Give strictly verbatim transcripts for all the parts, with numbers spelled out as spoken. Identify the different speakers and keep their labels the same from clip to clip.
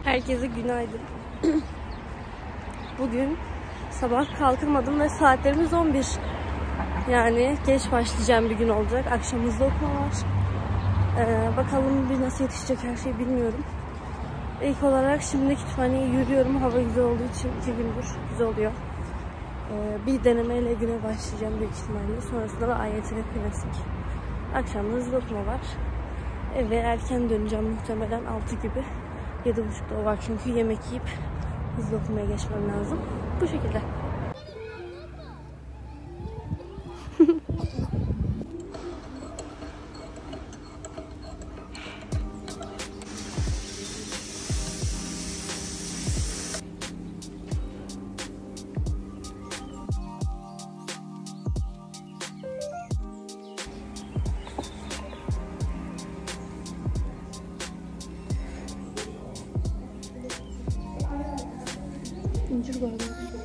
Speaker 1: Herkese günaydın. Bugün sabah kalkamadım ve saatlerimiz on bir. Yani geç başlayacağım bir gün olacak. Akşam hızlı okuma var. Ee, bakalım bir nasıl yetişecek her şey bilmiyorum. İlk olarak şimdi kütüphaneye yürüyorum. Hava güzel olduğu için iki gündür güzel oluyor. Ee, bir denemeyle güne başlayacağım büyük ihtimalle. Sonrasında da A Y T klasik. Akşam hızlı okuma var. Eve erken döneceğim muhtemelen altı gibi. yedi buçukta o var çünkü yemek yiyip hızlı okumaya geçmem lazım. Bu şekilde. İncir var.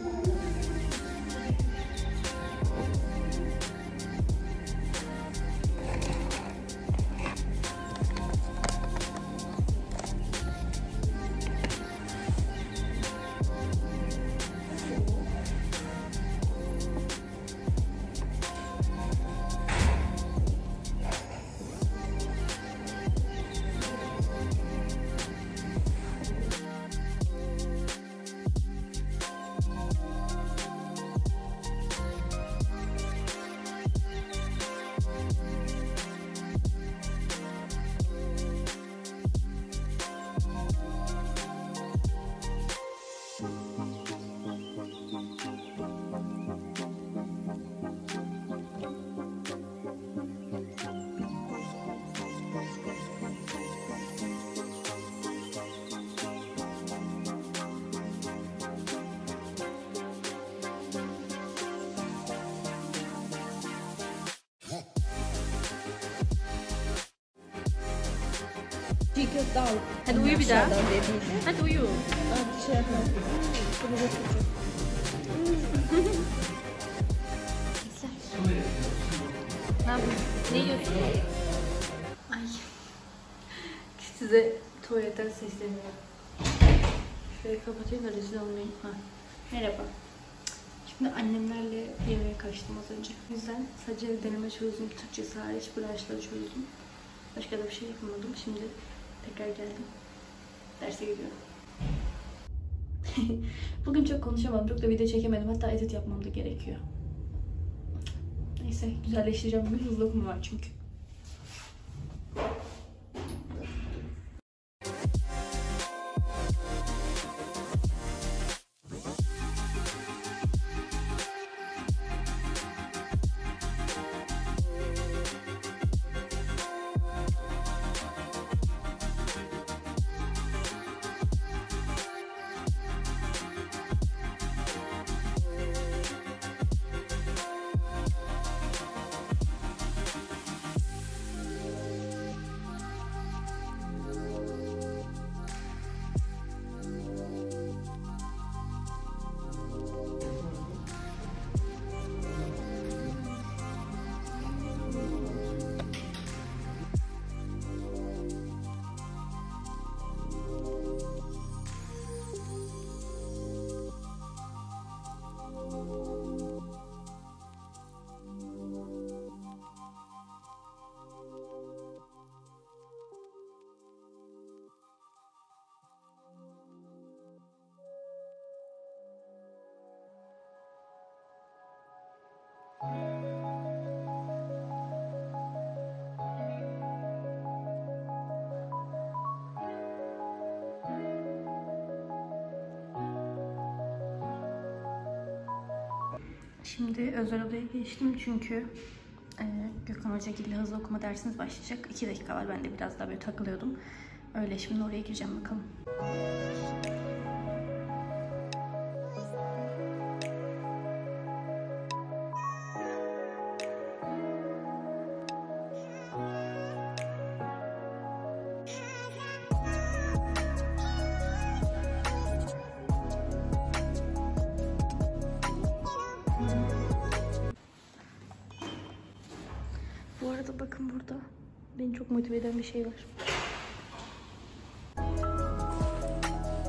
Speaker 2: Çiğ köfte al.
Speaker 1: Hadi uyu bir daha. Hadi uyu.
Speaker 2: Hadi şey yapalım. Bunu götüreceğim.
Speaker 1: Ne yapıyorsun? Ne yiyorsun? Ay. Size tuvaletten sesleniyorum. Şöyle kapatayım da rezil olmayayım. Ha. Merhaba. Şimdi annemlerle yemeğe kaçtım az önce. O yüzden sadece deneme çözdüm. Türkçesi hariç branşları çözdüm. Başka da bir şey yapamadım. Şimdi tekrar geldim. Derse gidiyorum. Bugün çok konuşamadım. Çok da video çekemedim. Hatta edit yapmam da gerekiyor. Neyse güzelleştireceğim. Bugün hızlı okuma var çünkü. Şimdi özel odaya geçtim çünkü e, Gökhan Hoca ile hızlı okuma dersiniz başlayacak. iki dakika var. Ben de biraz daha böyle takılıyordum. Öyle şimdi oraya gireceğim bakalım. Bu arada bakın burada beni çok motive eden bir şey var.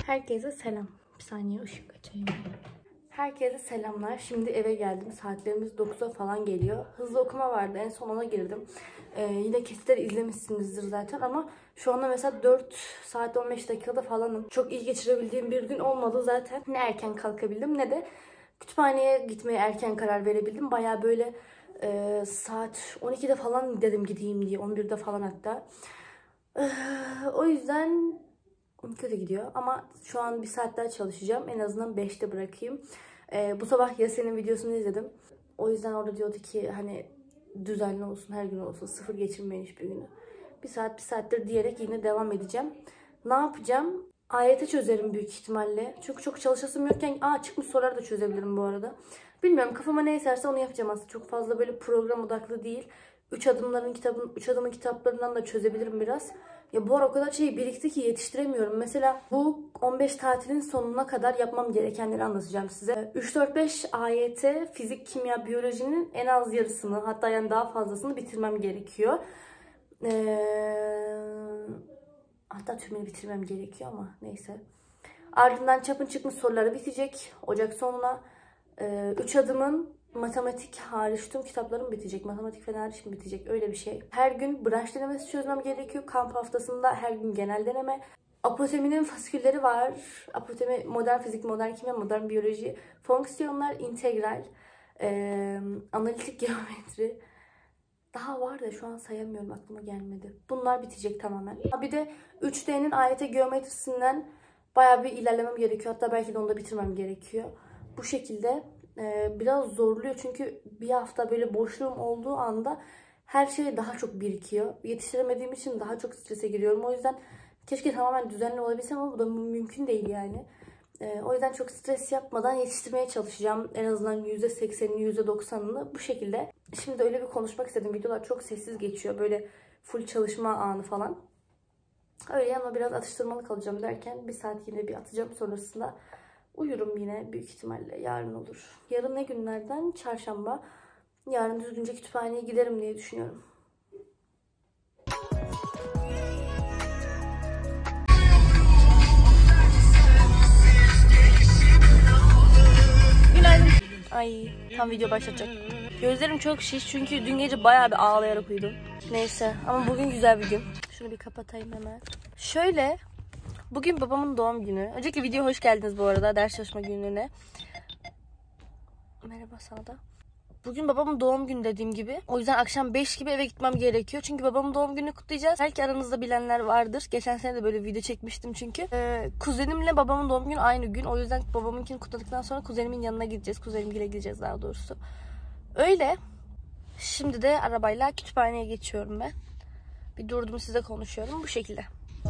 Speaker 1: Herkese selam. Bir saniye ışık açayım. Herkese selamlar. Şimdi eve geldim. Saatlerimiz dokuza falan geliyor. Hızlı okuma vardı. En son ona girdim. Ee, yine kesitleri izlemişsinizdir zaten ama şu anda mesela dört saat on beş dakikada falanım. Çok iyi geçirebildiğim bir gün olmadı zaten. Ne erken kalkabildim ne de kütüphaneye gitmeye erken karar verebildim. Baya böyle e, saat on ikide falan dedim gideyim diye. on birde falan hatta. Ee, o yüzden on ikide gidiyor ama şu an bir saat daha çalışacağım. En azından beşte bırakayım. Ee, bu sabah Yasen'in videosunu izledim. O yüzden orada diyordu ki hani düzenli olsun, her gün olsun, sıfır geçirmeyin hiçbir günü. Bir saat bir saattir diyerek yine devam edeceğim. Ne yapacağım? A Y T çözerim büyük ihtimalle. Çünkü çok çalışasım yokken aa çıkmış soruları da çözebilirim bu arada. Bilmiyorum, kafama ne eserse onu yapacağım aslında. Çok fazla böyle program odaklı değil. Üç adımların kitabın, üç adımın kitaplarından da çözebilirim biraz. Ya bu ara o kadar şey birikti ki yetiştiremiyorum. Mesela bu on beş tatilin sonuna kadar yapmam gerekenleri anlatacağım size. üç dört beş A Y T fizik, kimya, biyolojinin en az yarısını, hatta yani daha fazlasını bitirmem gerekiyor. Ee, hatta tümünü bitirmem gerekiyor ama neyse. Ardından çapın çıkmış soruları bitecek Ocak sonuna. Ee, üç adımın matematik hariç tüm kitaplarım bitecek. Matematik fen hariç mi bitecek? Öyle bir şey. Her gün branş denemesi çözmem gerekiyor. Kamp haftasında her gün genel deneme. Apoteminin fasikülleri var. Apotemi modern fizik, modern kimya, modern biyoloji. Fonksiyonlar, integral, e, analitik geometri. Daha var da şu an sayamıyorum, aklıma gelmedi. Bunlar bitecek tamamen. Bir de üç D'nin A Y T geometrisinden bayağı bir ilerlemem gerekiyor. Hatta belki de onu da bitirmem gerekiyor. Bu şekilde e, biraz zorluyor çünkü bir hafta böyle boşluğum olduğu anda her şey daha çok birikiyor. Yetiştiremediğim için daha çok strese giriyorum. O yüzden keşke tamamen düzenli olabilsem ama bu da mümkün değil yani. E, o yüzden çok stres yapmadan yetiştirmeye çalışacağım. En azından yüzde seksenini, yüzde doksanını bu şekilde. Şimdi de öyle bir konuşmak istedim. Videolar çok sessiz geçiyor. Böyle full çalışma anı falan. Öyle ama biraz atıştırmalık kalacağım derken bir saat yine bir atacağım, sonrasında uyurum yine büyük ihtimalle. Yarın olur. Yarın ne günlerden? Çarşamba. Yarın düzgünce kütüphaneye giderim diye düşünüyorum. Günaydın. Ay tam video başlayacak. Gözlerim çok şiş çünkü dün gece bayağı bir ağlayarak uyudum. Neyse ama bugün güzel bir gün. Şunu bir kapatayım hemen. Şöyle, bugün babamın doğum günü. Öncelikle videoya hoş geldiniz bu arada, ders çalışma günlerine. Merhaba sana da. Bugün babamın doğum günü dediğim gibi. O yüzden akşam beş gibi eve gitmem gerekiyor. Çünkü babamın doğum gününü kutlayacağız. Belki aranızda bilenler vardır. Geçen sene de böyle video çekmiştim çünkü. Ee, kuzenimle babamın doğum günü aynı gün. O yüzden babamınkini kutladıktan sonra kuzenimin yanına gideceğiz. Kuzenimgile gideceğiz daha doğrusu. Öyle. Şimdi de arabayla kütüphaneye geçiyorum ben. Bir durdum, size konuşuyorum bu şekilde.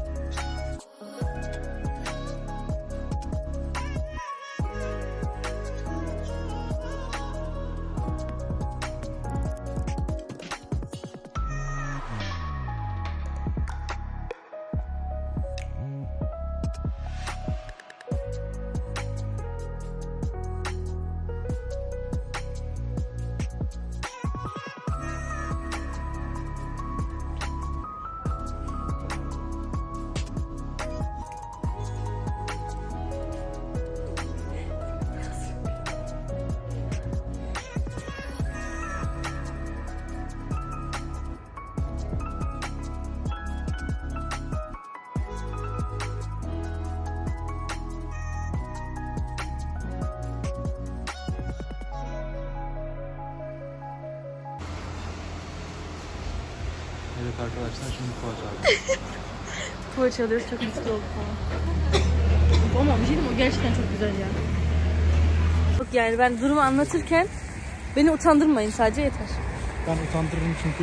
Speaker 3: Evet arkadaşlar, şimdi poğaça aldık.
Speaker 1: Poğaça alıyoruz, çok mutlu olduk falan. Ama bir şey diyeyim, o gerçekten çok güzel ya. Yok yani ben durumu anlatırken beni utandırmayın sadece, yeter.
Speaker 3: Ben utandırırım çünkü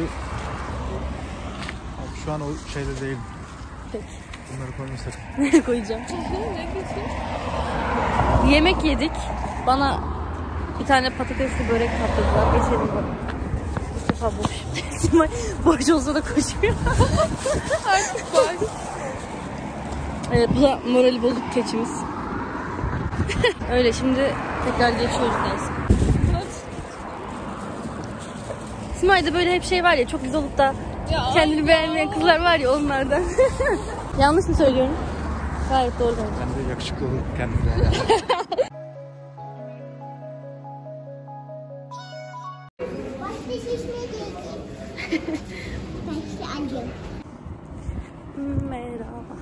Speaker 3: abi şu an o şeyde değilim.
Speaker 1: Peki.
Speaker 3: Bunları koymasak.
Speaker 1: Nereye koyacağım? Yemek yedik. Bana bir tane patatesli börek katladılar. Geçelim bak. Bu sefer boş. Boş olsa da koşuyor. Artık boş. Evet, bu da morali bozuk keçimiz. Öyle, şimdi tekrar geçiyoruz dersi. Simay'da böyle hep şey var ya, çok güzel olup da ya kendini beğenmeyen kızlar var ya, onlardan. Yanlış mı söylüyorum? Gayet doğru.
Speaker 3: Ben de yakışıklı olur kendine.
Speaker 1: Merhaba.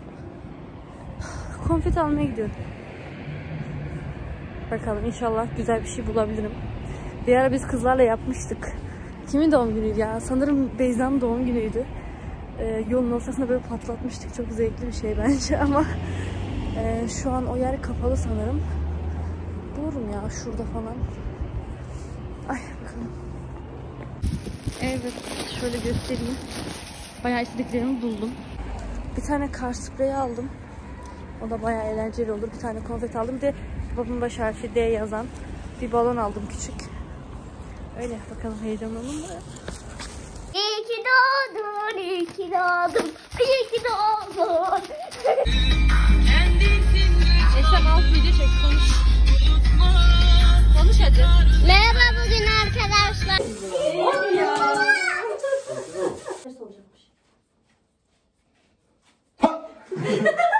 Speaker 1: Konfet almaya gidiyorum. Bakalım inşallah güzel bir şey bulabilirim. Bir ara biz kızlarla yapmıştık. Kimin doğum günüydü ya? Sanırım Beyza'nın doğum günüydü. Ee, yolun ortasında böyle patlatmıştık. Çok zevkli bir şey bence ama e, şu an o yer kapalı sanırım. Bulurum ya şurada falan. Ay bakalım. Evet, şöyle göstereyim. Bayağı istediklerimi buldum. Bir tane kar spreyi aldım. O da bayağı eğlenceli olur. Bir tane konfet aldım. Bir de babamın baş harfi D yazan bir balon aldım küçük. Öyle bakalım, heyecanlandım mı?
Speaker 4: İyi ki doğdun, iyi ki doğdun, iyi ki doğdun.
Speaker 1: Esem al video çek, konuş. Konuş hadi.
Speaker 4: Merhaba bugün arkadaşlar.
Speaker 1: Ya.